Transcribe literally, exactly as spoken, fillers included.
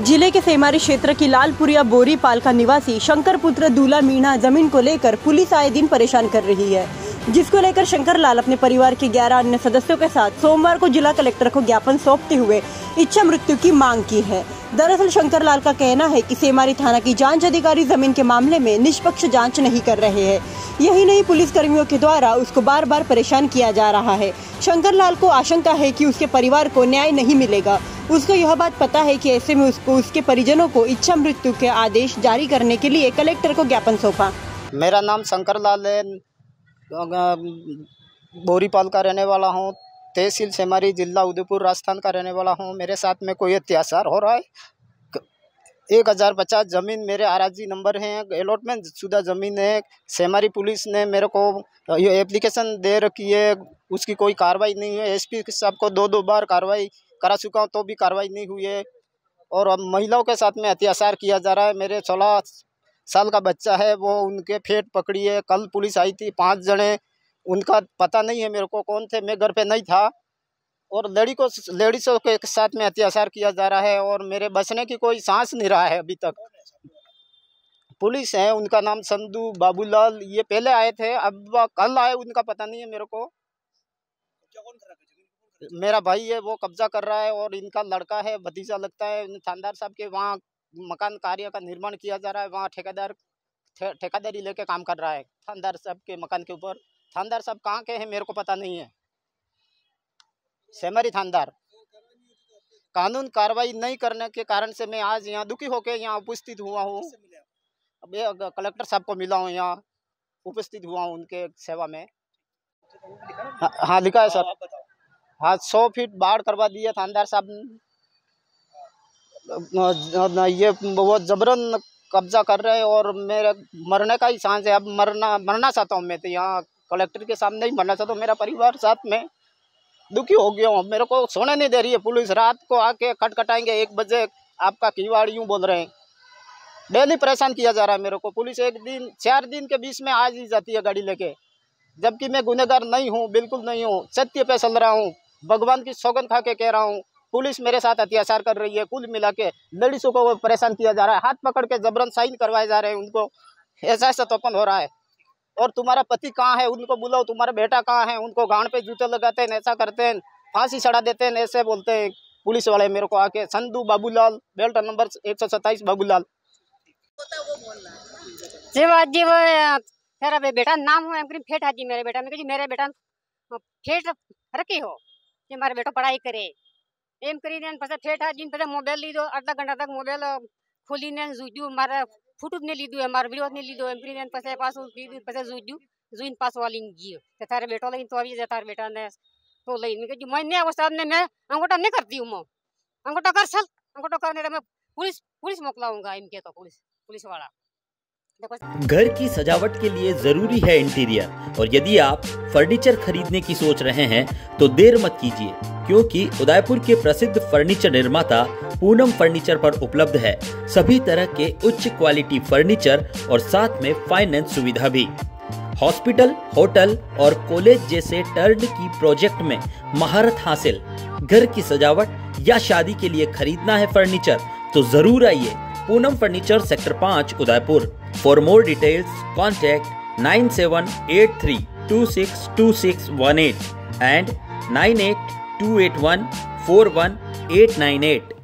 जिले के सेमारी क्षेत्र की लालपुरिया बोरीपाल का निवासी शंकर पुत्र दूल्हा मीणा जमीन को लेकर पुलिस आए दिन परेशान कर रही है, जिसको लेकर शंकर लाल अपने परिवार के ग्यारह अन्य सदस्यों के साथ सोमवार को जिला कलेक्टर को ज्ञापन सौंपते हुए इच्छा मृत्यु की मांग की है। दरअसल शंकर लाल का कहना है कि सेमारी थाना की जांच अधिकारी जमीन के मामले में निष्पक्ष जांच नहीं कर रहे हैं। यही नहीं, पुलिस कर्मियों के द्वारा उसको बार बार परेशान किया जा रहा है। शंकर लाल को आशंका है कि उसके परिवार को न्याय नहीं मिलेगा। उसको यह बात पता है कि ऐसे में उसको उसके परिजनों को इच्छा मृत्यु के आदेश जारी करने के लिए कलेक्टर को ज्ञापन सौंपा। मेरा नाम शंकर लाल है, बोरीपाल का रहने वाला हूँ, तहसील सेमारी, जिला उदयपुर, राजस्थान का रहने वाला हूँ। मेरे साथ में कोई अत्याचार हो रहा है। एक हज़ार पचास ज़मीन मेरे आराजी नंबर हैं, अलॉटमेंट शुदा ज़मीन है। सेमारी पुलिस ने मेरे को ये एप्लीकेशन दे रखी है, उसकी कोई कार्रवाई नहीं है। एसपी साहब को दो दो बार कार्रवाई करा चुका हूँ तो भी कार्रवाई नहीं हुई है। और अब महिलाओं के साथ में अत्याचार किया जा रहा है। मेरे सोलह साल का बच्चा है, वो उनके फेट पकड़ी है। कल पुलिस आई थी, पाँच जने, उनका पता नहीं है मेरे को कौन थे, मैं घर पे नहीं था। और लड़ी को लेडीज़ों के साथ में अत्याचार किया जा रहा है और मेरे बचने की कोई सांस नहीं रहा है अभी तक। पुलिस है, उनका नाम संधू बाबूलाल, ये पहले आए थे, अब कल आए, उनका पता नहीं है मेरे को। मेरा भाई है, वो कब्जा कर रहा है और इनका लड़का है, भतीजा लगता है। थानेदार साहब के वहाँ मकान कार्य का निर्माण किया जा रहा है, वहाँ ठेकेदार ठेकेदारी लेके काम कर रहा है थानेदार साहब के मकान के ऊपर। थानेदार साहब कहाँ के हैं मेरे को पता नहीं है। सेमारी थानेदार कानून कार्रवाई नहीं करने के कारण से मैं आज यहाँ दुखी होकर यहाँ उपस्थित हुआ हूँ। अब ये कलेक्टर साहब को मिला हूँ, यहाँ उपस्थित हुआ हूँ उनके सेवा में। हाँ लिखा है सर। हाँ, सौ फीट बाढ़ करवा दी है थानेदार साहब ने। ये वो जबरन कब्जा कर रहे हैं और मेरे मरने का ही सांस है। अब मरना मरना चाहता हूँ मैं तो, यहाँ कलेक्टर के सामने ही मरना चाहता हूँ। मेरा परिवार साथ में दुखी हो गया हूँ, मेरे को सोने नहीं दे रही है पुलिस। रात को आके खटखटाएंगे एक बजे, आपका कीवाड़ यूँ बोल रहे हैं। डेली परेशान किया जा रहा है मेरे को। पुलिस एक दिन चार दिन के बीच में आज ही जाती है गाड़ी लेके, जबकि मैं गुनहगार नहीं हूँ, बिल्कुल नहीं हूँ। सत्य पे चल रहा हूँ, भगवान की सौगंध खा के कह रहा हूँ। पुलिस मेरे साथ अत्याचार कर रही है। कुल मिला के लेडीज़ों को परेशान किया जा रहा है, हाथ पकड़ के जबरन साइन करवाए जा रहे हैं उनको। ऐसा ऐसा तोपन हो रहा है। और तुम्हारा पति कहाँ है, उनको बुलाओ। तुम्हारा बेटा कहाँ है, उनको गांड पे जूते लगाते हैं, ऐसा करते हैं, फांसी चढ़ा देते हैं, ऐसे बोलते हैं पुलिस वाले मेरे को आके। संधू बाबूलाल, बेल्ट नंबर एक सौ सत्ताईस बाबूलाल। मेरा बेटा नाम हो फेट हाजी, मेरे बेटा में मेरे बेटा फेट रखी हो कि मारे बेटा पढ़ाई करे एम करी ने पसे फेट हाजी पसे मोबाइल लीधो, आधा घंटा तक मोबाइल खोली ने जूजू मारे फुटूब ने लीधो, मारे वीडियो ने लीधो, एम करी ने पसे पास पसे जूजू जुइन पास वाली जी ते तारे बेटा लेकिन तो अभी तारे बेटा ने तो लेकिन मैं कि मैं ने साहब ने मैं अंगूठा नहीं करती हूँ। मैं अंगूठा कर चल, अंगूठा करने मैं पुलिस पुलिस मोकलाऊंगा इनके तो पुलिस पुलिस वाला। घर की सजावट के लिए जरूरी है इंटीरियर, और यदि आप फर्नीचर खरीदने की सोच रहे हैं तो देर मत कीजिए, क्योंकि उदयपुर के प्रसिद्ध फर्नीचर निर्माता पूनम फर्नीचर पर उपलब्ध है सभी तरह के उच्च क्वालिटी फर्नीचर और साथ में फाइनेंस सुविधा भी। हॉस्पिटल, होटल और कॉलेज जैसे टर्न की प्रोजेक्ट में महारत हासिल। घर की सजावट या शादी के लिए खरीदना है फर्नीचर तो जरूर आइए पूनम फर्नीचर, सेक्टर पाँच, Udaipur. For more details contact nine seven eight three two six two six one eight and nine eight two eight one four one eight nine eight.